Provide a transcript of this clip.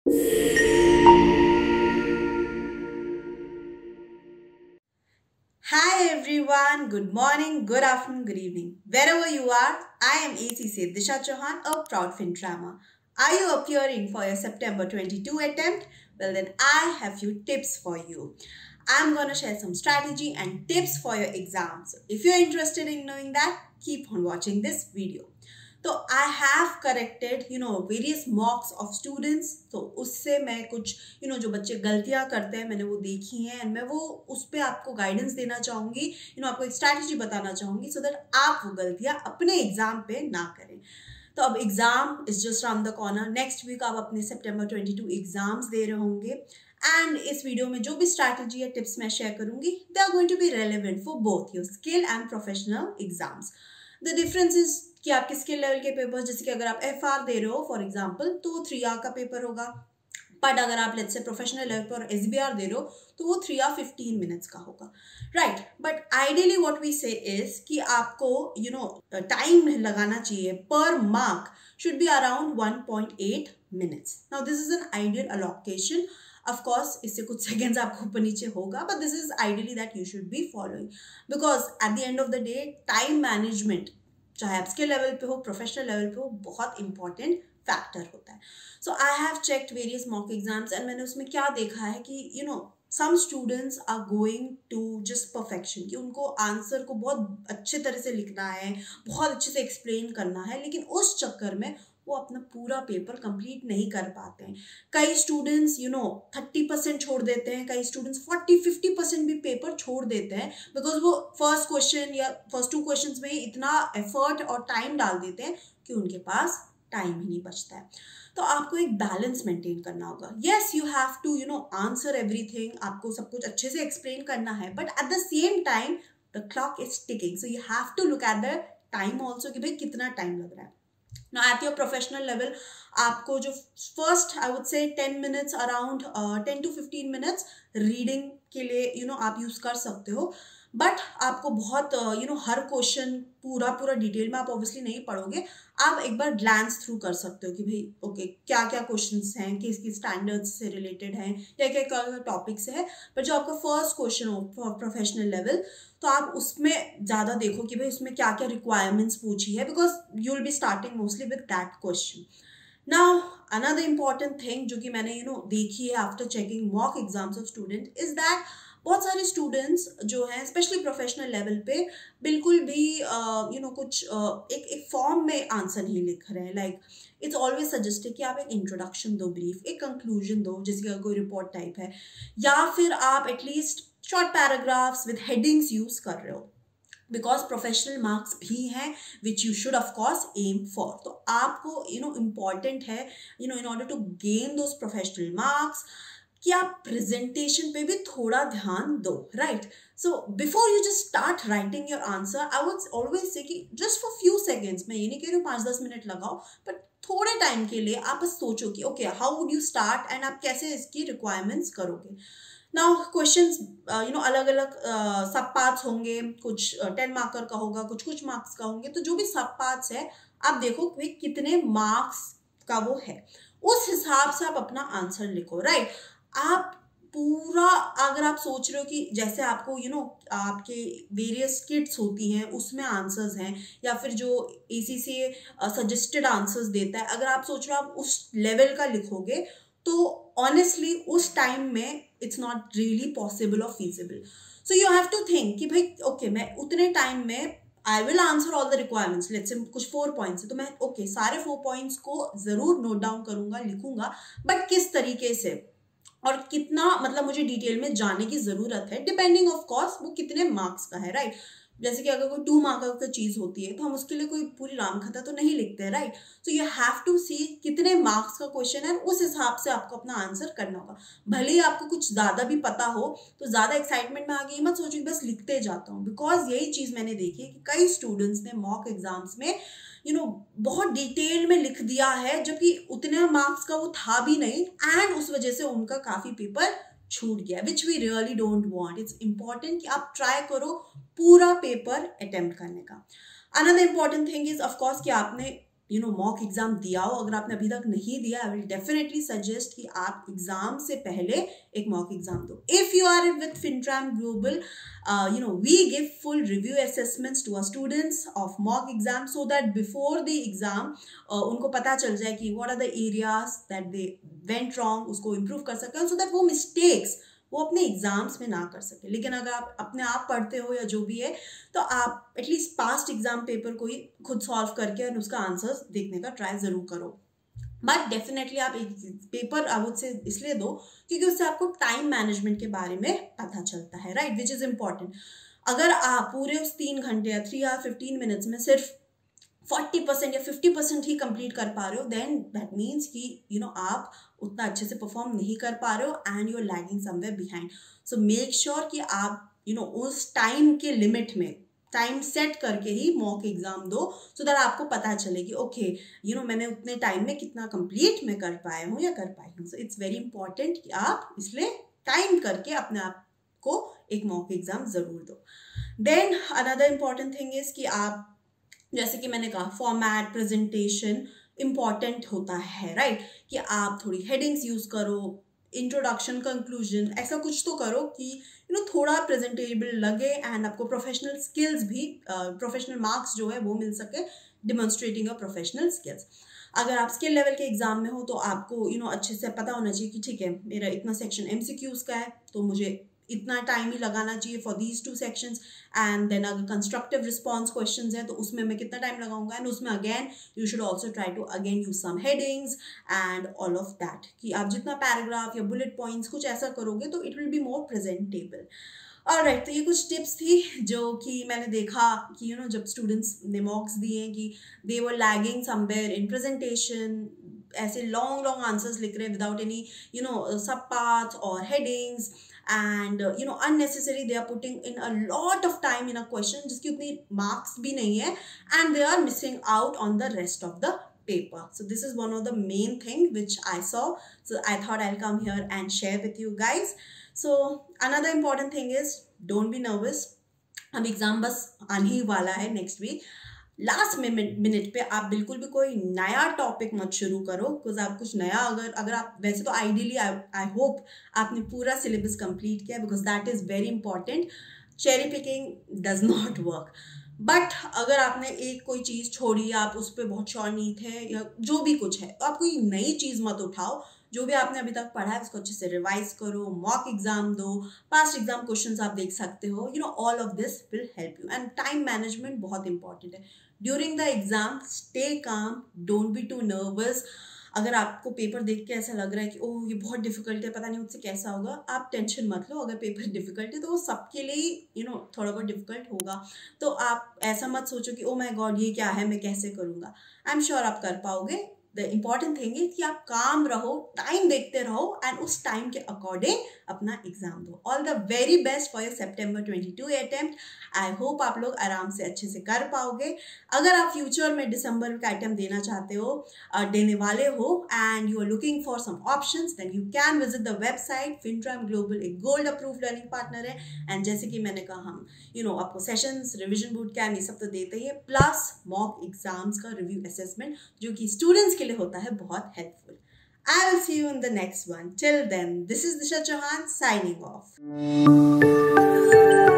Hi everyone, good morning, good afternoon, good evening. Wherever you are, I am ACC Disha Chauhan, a proud Fintrama. Are you appearing for your September 22 attempt? Well then I have few tips for you. I'm gonna share some strategy and tips for your exam. So if you're interested in knowing that, keep on watching this video. तो I have corrected various mocks of students, तो उससे मैं कुछ जो बच्चे गलतियां करते हैं मैंने वो देखी हैं एंड मैं वो उस पर आपको गाइडेंस देना चाहूँगी, आपको एक स्ट्रैटेजी बताना चाहूँगी सो दैट आप वो गलतियां अपने एग्जाम पे ना करें। तो अब exam is just round the corner. Next week आप अपने सितंबर 22 एग्जाम्स दे रहे होंगे एंड इस वीडियो में जो भी स्ट्रैटेजी या टिप्स मैं शेयर करूंगी they are going to be relevant for both your skill and professional exams. The difference is कि आपके स्किल लेवल के पेपर, जैसे कि अगर आप FR दे रहे हो फॉर एग्जाम्पल तो 3 आवर का पेपर होगा, बट अगर आप लेट्स से प्रोफेशनल लेवल पर SBR दे रहे हो तो वो 3 आवर 15 मिनट्स का होगा, right. But ideally what we say is कि आपको टाइम लगाना चाहिए पर mark should be around 1.8 minutes. Now this is an ideal allocation. Of course इससे कुछ सेकेंड्स आपको ऊपर नीचे होगा, but this is ideally that you should be following, because at the end of the day time management चाहे आप skill level पे हो प्रोफेशनल लेवल पे हो बहुत इंपॉर्टेंट फैक्टर होता है। So I have checked various mock exams and मैंने उसमें क्या देखा है कि some students are going to just perfection, कि उनको आंसर को बहुत अच्छे तरह से लिखना है, बहुत अच्छे से एक्सप्लेन करना है, लेकिन उस चक्कर में वो अपना पूरा पेपर कंप्लीट नहीं कर पाते हैं। कई स्टूडेंट्स 30% छोड़ देते हैं, कई स्टूडेंट्स 40-50% भी पेपर छोड़ देते हैं बिकॉज वो फर्स्ट क्वेश्चन या फर्स्ट 2 क्वेश्चंस में ही इतना एफर्ट और टाइम डाल देते हैं कि उनके पास टाइम ही नहीं बचता है। तो आपको एक बैलेंस मेंटेन करना होगा। Yes you have to answer everything, आपको सब कुछ अच्छे से एक्सप्लेन करना है, but at the same time the clock is ticking, so you have to look at the time also कि भाई कितना टाइम लग रहा है। Now at your professional level आपको जो first I would say 10 minutes around 10 to 15 minutes reading के लिए आप यूज़ कर सकते हो, बट आपको बहुत हर क्वेश्चन पूरा डिटेल में आप ऑब्वियसली नहीं पढ़ोगे। आप एक बार ग्लैंस थ्रू कर सकते हो कि भाई ओके क्या क्या क्वेश्चंस हैं, किस किस स्टैंडर्ड्स से रिलेटेड हैं या क्या क्या टॉपिक से है। पर जो आपका फर्स्ट क्वेश्चन हो प्रोफेशनल लेवल तो आप उसमें ज़्यादा देखो कि भाई उसमें क्या क्या रिक्वायरमेंट्स पूछी है, because you will be starting mostly with that question. Now another important thing जो कि मैंने देखी है after checking mock exams of student is that बहुत सारे स्टूडेंट्स जो हैं स्पेशली प्रोफेशनल लेवल पे बिल्कुल भी कुछ एक फॉर्म में आंसर नहीं लिख रहे हैं। लाइक इट्स ऑलवेज सजेस्टेड कि आप एक इंट्रोडक्शन दो, ब्रीफ एक कंक्लूजन दो, जैसे कि कोई रिपोर्ट टाइप है, या फिर आप at least short paragraphs with headings use कर रहे हो, बिकॉज प्रोफेशनल मार्क्स भी हैं which you should of course aim for. तो आपको इम्पॉर्टेंट है in order to gain those professional marks कि आप प्रेजेंटेशन पे भी थोड़ा ध्यान दो, right. So before you just start writing your answer I would always say कि जस्ट फॉर फ्यू सेकेंड्स, मैं ये नहीं कह रही हूँ 5-10 मिनट लगाओ, बट थोड़े टाइम के लिए आप बस सोचो कि okay how would you start and आप कैसे इसकी रिक्वायरमेंट्स करोगे। नाउ क्वेश्चंस अलग अलग सब पार्ट्स होंगे, कुछ 10 मार्कर का होगा, कुछ मार्क्स का होंगे, तो जो भी सब पार्ट्स है आप देखो भाई कितने मार्क्स का वो है, उस हिसाब से आप अपना आंसर लिखो, राइट। आप पूरा अगर आप सोच रहे हो कि जैसे आपको आपके वेरियस किट्स होती हैं उसमें आंसर्स हैं, या फिर जो ACCA सजेस्टेड आंसर्स देता है, अगर आप सोच रहे हो आप उस लेवल का लिखोगे तो ऑनेस्टली उस टाइम में इट्स नॉट रियली पॉसिबल और feasible. So you have to think कि भाई ओके मैं उतने टाइम में I will answer all the requirements, let's say कुछ 4 पॉइंट्स है तो मैं ओके सारे 4 पॉइंट्स को जरूर नोट डाउन करूंगा, लिखूंगा, बट किस तरीके से और कितना मतलब मुझे डिटेल में जाने की जरूरत है, डिपेंडिंग ऑफ कोर्स वो कितने मार्क्स का है, राइट। जैसे कि अगर कोई 2 मार्कर का चीज होती है तो हम उसके लिए कोई पूरी रामकथा तो नहीं लिखते हैं, right. So you have to see कितने मार्क्स का क्वेश्चन है, उस हिसाब से आपको अपना आंसर करना होगा। भले ही आपको कुछ ज्यादा भी पता हो तो ज्यादा एक्साइटमेंट में आगे मत सोचो कि बस लिखते जाता हूँ, बिकॉज यही चीज मैंने देखी है कि कई स्टूडेंट्स ने मॉक एग्जाम्स में बहुत डिटेल में लिख दिया है जबकि उतने मार्क्स का वो था भी नहीं, एंड उस वजह से उनका काफी पेपर छूट गया, which we really don't want. It's important कि आप ट्राई करो पूरा पेपर अटेम्प्ट करने का। Another important thing is of course कि आपने मॉक एग्जाम दिया हो, अगर आपने अभी तक नहीं दिया, आई विल डेफिनेटली सजेस्ट कि आप एग्जाम से पहले एक मॉक एग्जाम दो. If you are with FinTram Global, we give full review assessments to our students of mock exam so that before the exam उनको पता चल जाए कि what are the areas that they went wrong, उसको improve कर सकते हैं, so that वो mistakes वो अपने एग्जाम्स में ना कर सके. लेकिन अगर आप अपने आप पढ़ते हो या जो भी है, तो आप एटलीस्ट पास्ट एग्जाम पेपर को ही खुद सॉल्व करके और उसका आंसर्स देखने का ट्राई ज़रूर करो. बट डेफिनेटली आप एक पेपर आई वुड से इसलिए दो क्योंकि उससे आपको टाइम मैनेजमेंट के बारे में पता चलता है, राइट, विच इज़ इम्पॉर्टेंट. अगर आप पूरे उस 3 घंटे या 3 और 15 मिनट्स में सिर्फ 40% या 50% ही कंप्लीट कर पा रहे हो, देन दैट मीन्स कि आप उतना अच्छे से परफॉर्म नहीं कर पा रहे हो and you are lagging somewhere behind. So make sure कि आप उस टाइम के लिमिट में टाइम सेट करके ही मॉक एग्जाम दो, सो दैट आपको पता चले कि ओके मैंने उतने टाइम में कितना कंप्लीट मैं कर पाया हूँ या कर पाई हूँ. सो इट्स वेरी इंपॉर्टेंट कि आप इसलिए टाइम करके अपने आप को एक मॉक एग्जाम ज़रूर दो. Then another important thing is कि आप, जैसे कि मैंने कहा, फॉर्मेट प्रेजेंटेशन इम्पॉर्टेंट होता है, राइट, कि आप थोड़ी हेडिंग्स यूज़ करो, इंट्रोडक्शन, कंक्लूजन, ऐसा कुछ तो करो कि थोड़ा प्रेजेंटेबल लगे एंड आपको प्रोफेशनल स्किल्स भी, प्रोफेशनल मार्क्स जो है वो मिल सके डिमॉन्स्ट्रेटिंग योर प्रोफेशनल स्किल्स. अगर आप स्किल लेवल के एग्जाम में हो तो आपको अच्छे से पता होना चाहिए कि ठीक है, मेरा इतना सेक्शन MCQs का है तो मुझे इतना टाइम ही लगाना चाहिए for these 2 sections. And then अगर कंस्ट्रक्टिव रिस्पॉन्स क्वेश्चंस है तो उसमें मैं कितना टाइम लगाऊंगा, एंड उसमें again you should also try to again use some headings and all of that, कि आप जितना पैराग्राफ या बुलेट पॉइंट्स कुछ ऐसा करोगे तो it will be more presentable. Alright, तो ये कुछ टिप्स थी जो कि मैंने देखा कि जब स्टूडेंट्स ने मॉक्स दिए कि they were lagging somewhere in presentation, ऐसे लॉन्ग आंसर्स लिख रहे हैं विदाउट एनी सब पार्ट्स और headings, and unnecessary they are putting in a lot of time in a question जिसकी उतनी marks भी नहीं है, and they are missing out on the rest of the paper. So this is one of the main thing which I saw, so I thought I'll come here and share with you guys. So another important thing is don't be nervous. अब exam बस आने ही वाला है next week. Last minute पे आप बिल्कुल भी कोई नया टॉपिक मत शुरू करो, बिकॉज आप कुछ नया अगर आप, वैसे तो आइडियली आई होप आपने पूरा सिलेबस कंप्लीट किया, because that is very important. Cherry picking does not work. But अगर आपने एक कोई चीज़ छोड़ी, आप उस पर बहुत श्योर नहीं थे या जो भी कुछ है, तो आप कोई नई चीज़ मत उठाओ. जो भी आपने अभी तक पढ़ा है उसको अच्छे से रिवाइज करो, मॉक एग्जाम दो, पास्ट एग्जाम क्वेश्चंस आप देख सकते हो. All of this will help you. And time management बहुत इंपॉर्टेंट है. During the exam stay calm, don't be too nervous. अगर आपको पेपर देख के ऐसा लग रहा है कि ओह ये बहुत डिफिकल्ट है, पता नहीं मुझसे कैसा होगा, आप टेंशन मत लो. अगर पेपर डिफिकल्ट है तो वो सबके लिए थोड़ा बहुत डिफिकल्ट होगा. तो आप ऐसा मत सोचो कि ओ माय गॉड ये क्या है, मैं कैसे करूँगा. आई एम श्योर आप कर पाओगे. द इम्पॉर्टेंट थिंग है कि आप काम रहो, टाइम देखते रहो एंड उस टाइम के अकॉर्डिंग अपना एग्जाम दो. All the very best for your September 22 attempt. I hope आप लोग आराम से अच्छे से कर पाओगे. अगर आप फ्यूचर में दिसंबर का अटेम्प्ट देना चाहते हो, देने वाले हो, and you are looking for some options, then you can visit the website. FinTram Global एक गोल्ड अप्रूव्ड लर्निंग पार्टनर है, एंड जैसे कि मैंने कहा, हम आपको सेशंस, रिविजन बूट कैम्प, ये सब तो देते ही है, प्लस मॉक एग्जाम्स का रिव्यू असेसमेंट जो कि स्टूडेंट्स के लिए होता है बहुत helpful. I will see you in the next one. Till then, this is Disha Chauhan signing off.